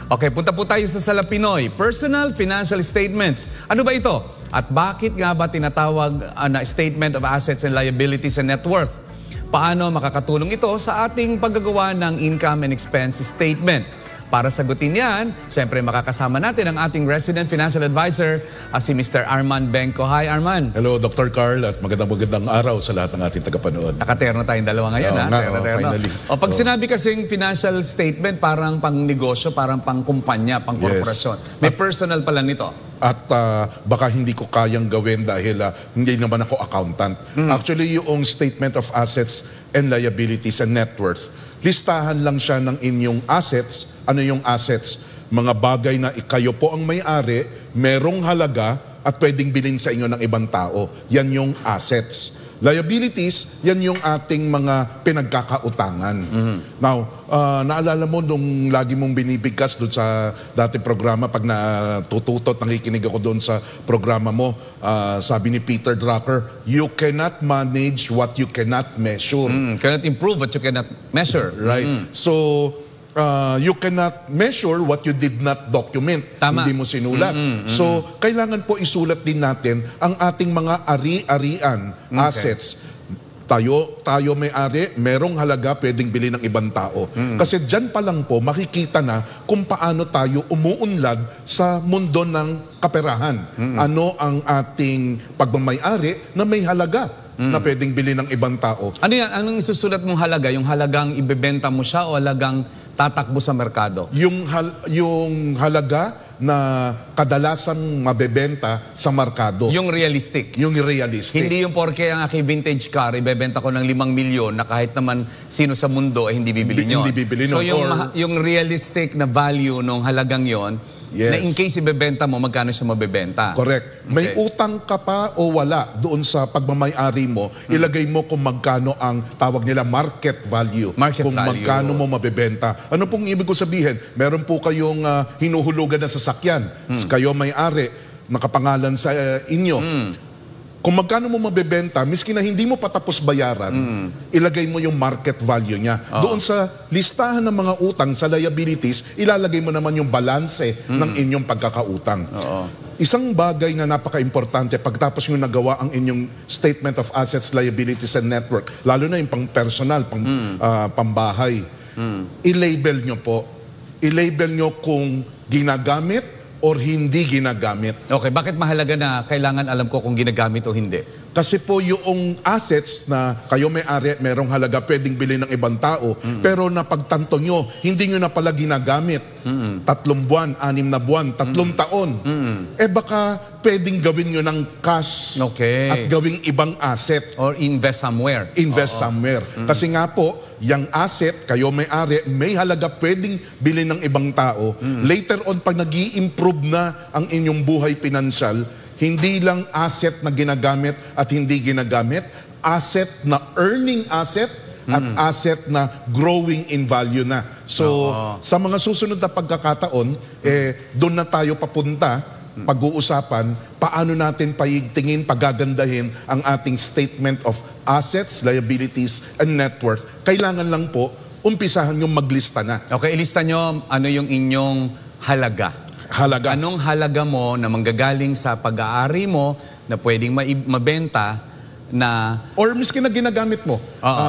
Okay, punta po tayo sa Salapinoy. Personal Financial Statements. Ano ba ito? At bakit nga ba tinatawag na Statement of Assets and Liabilities and Net Worth? Paano makakatulong ito sa ating paggagawa ng Income and Expense Statement? Para sagutin yan, siyempre makakasama natin ang ating resident financial advisor, si Mr. Arman Benco. Hi, Arman. Hello, Dr. Carl, at magandang araw sa lahat ng ating tagapanood. Nakaterno tayong dalawa ngayon, ha? Finally. Pag sinabi kasing financial statement, parang pang negosyo, parang pang kumpanya, pang korporasyon. May personal pala nito. At baka hindi ko kayang gawin dahil hindi naman ako accountant. Actually, yung Statement of Assets and Liabilities and Net Worth, listahan lang siya ng inyong assets. Ano yung assets? Mga bagay na kayo po ang may-ari, merong halaga at pwedeng bilhin sa inyo ng ibang tao. Yan yung assets. Liabilities, yan yung ating mga pinagkakautangan. Now, naalala mo nung lagi mong binibigkas doon sa dating programa, pag natututot, nakikinig ako doon sa programa mo, sabi ni Peter Drucker, you cannot manage what you cannot measure. Cannot improve what you cannot measure. Right. So, you cannot measure what you did not document. Tama. Hindi mo sinulat. So, kailangan po isulat din natin ang ating mga ari-arian, assets. Tayo may-ari, merong halaga pwedeng bilhin ng ibang tao. Kasi dyan pa lang po, makikita na kung paano tayo umuunlad sa mundo ng kaperahan. Ano ang ating pagmamay-ari na may halaga na pwedeng bilhin ng ibang tao. Ano yan? Anong isusulat mong halaga? Yung halagang ibebenta mo siya o halagang tatakbo sa merkado? Yung halaga na kadalasang mabebenta sa merkado. Yung realistic? Yung realistic. Hindi yung porke ang aking vintage car, ibebenta ko ng 5 milyon na kahit naman sino sa mundo ay hindi bibili nyo. Hindi bibili So nyo. yung realistic na value ng halagang yon, na in case ibebenta mo, magkano siya mabebenta? Correct. May utang ka pa o wala doon sa pagmamay-ari mo, ilagay mo kung magkano ang tawag nila market value. Kung magkano mo mabebenta. Ano pong ibig ko sabihin? Meron po kayong hinuhulugan na sasakyan. Kayo may-ari, nakapangalan sa inyo. Kung magkano mo mabebenta, miski na hindi mo patapos bayaran, ilagay mo yung market value niya. Doon sa listahan ng mga utang, sa liabilities, ilalagay mo naman yung balanse ng inyong pagkakautang. Isang bagay na napaka-importante pagtapos nyo nagawa ang inyong Statement of Assets, Liabilities and Net Worth, lalo na yung pang-personal, pambahay, i-label nyo po. I-label nyo kung ginagamit or hindi ginagamit. Okay, bakit mahalaga na kailangan alam ko kung ginagamit o hindi? Kasi po yung assets na kayo may-ari, merong halaga pwedeng bilhin ng ibang tao, pero napagtanto nyo, hindi nyo na pala ginagamit. 3 buwan, 6 na buwan, 3 taon. Eh baka pwedeng gawin nyo ng cash at gawing ibang asset. Or invest somewhere. Invest somewhere. Kasi nga po, yung asset, kayo may-ari, may halaga pwedeng bilhin ng ibang tao. Later on, pag nag-i-improve na ang inyong buhay pinansyal, hindi lang asset na ginagamit at hindi ginagamit, asset na earning asset at asset na growing in value na. So, sa mga susunod na pagkakataon, doon na tayo papunta, pag-uusapan, paano natin paigtingin, pagagandahin ang ating Statement of Assets, Liabilities, and Net Worth. Kailangan lang po, umpisahan yung maglista na. Okay, ilista nyo ano yung inyong halaga. Anong halaga mo na manggagaling sa pag-aari mo na pwedeng mabenta na... Or miski na ginagamit mo.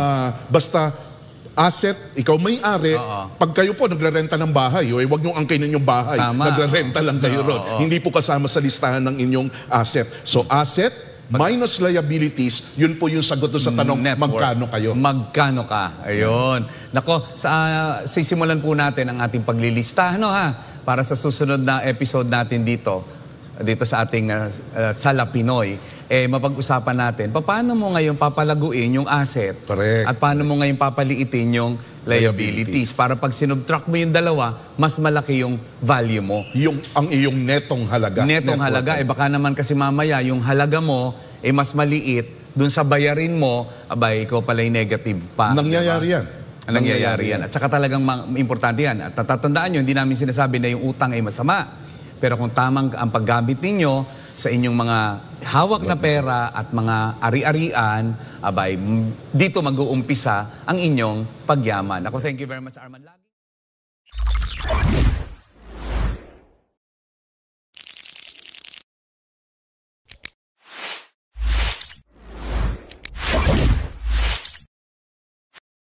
Basta asset, ikaw may-ari, pag kayo po nagre-renta ng bahay, huwag niyong angkinin yung bahay. Nagre-renta lang kayo ron. Hindi po kasama sa listahan ng inyong asset. So asset minus liabilities, yun po yung sagot sa tanong, magkano kayo? Magkano ka? Ayun. Nako, sisimulan po natin ang ating paglilista. Para sa susunod na episode natin dito sa ating Salapinoy, mapag-usapan natin, paano mo ngayon papalaguin yung asset at paano mo ngayon papaliitin yung liabilities para pag sinubtract mo yung dalawa, mas malaki yung value mo. Ang iyong netong halaga. Netong halaga, baka naman kasi mamaya yung halaga mo mas maliit, dun sa bayarin mo, ikaw pala yung negative pa. Nangyayari yan. Nangyayari yan. At saka talagang importante yan. At tatandaan nyo, hindi namin sinasabi na yung utang ay masama. Pero kung tamang ang paggamit ninyo sa inyong mga hawak na pera at mga ari-arian, dito mag-uumpisa ang inyong pagyaman. Ako, thank you very much, Arman.